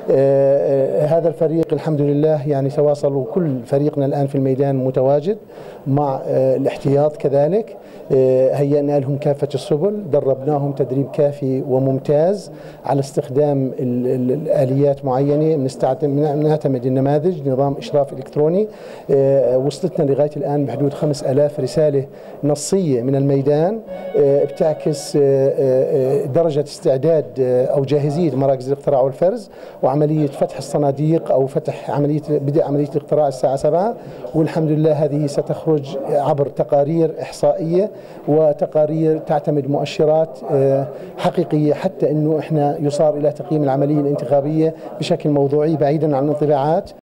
هذا الفريق الحمد لله يعني تواصل، وكل فريقنا الآن في الميدان متواجد مع الاحتياط كذلك. هيئنا لهم كافة السبل، دربناهم تدريب كافي وممتاز على استخدام الآليات معينة، بنعتمد النماذج نظام إشراف إلكتروني. وصلتنا لغاية الآن بحدود 5000 رسالة نصية من الميدان بتعكس درجة استعداد أو جاهزية مراكز الاقتراع والفرز، وعملية فتح الصناديق أو بدء عملية الاقتراع الساعة 7. والحمد لله هذه ستخرج عبر تقارير إحصائية وتقارير تعتمد مؤشرات حقيقية، حتى أنه إحنا يصار إلى تقييم العملية الانتخابية بشكل موضوعي بعيدا عن الانطباعات.